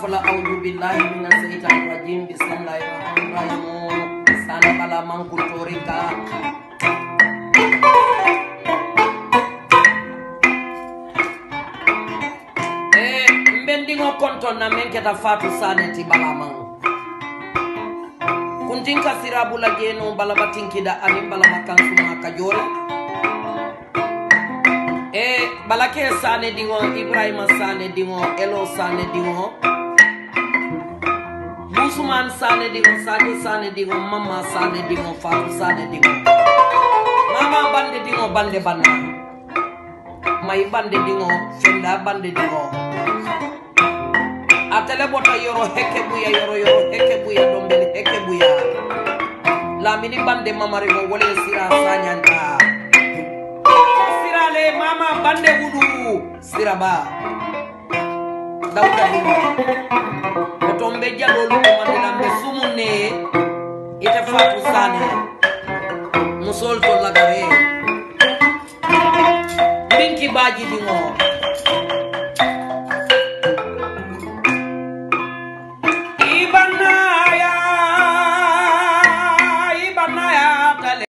fala a'udhu billahi minash shaitanir rajim bismillahirrahmanirrahim sana bala man kultorika mbendingo konton na menketa fatu saneti balaman kuntinka sirabula geno balabatinkida ani balamakansu kajora balake sane dingo Ibrahima sane dingo Elo sane dingo Usman sane dingo Sadi sane dingo Mama sane dingo Fatou sane dingo Mama bande dingo bande banna Mai bande dingo Fenda bande dingo Atele bota yoro heke buya yoro heke buya dombele heke buya Lamini bande mamarigo wole sira sanyanta Sirale mama bande wudu siraba Dauda dingo Otombe jalolu mandela mesumune ite Fatou sane musol to lagare Binki baji dingo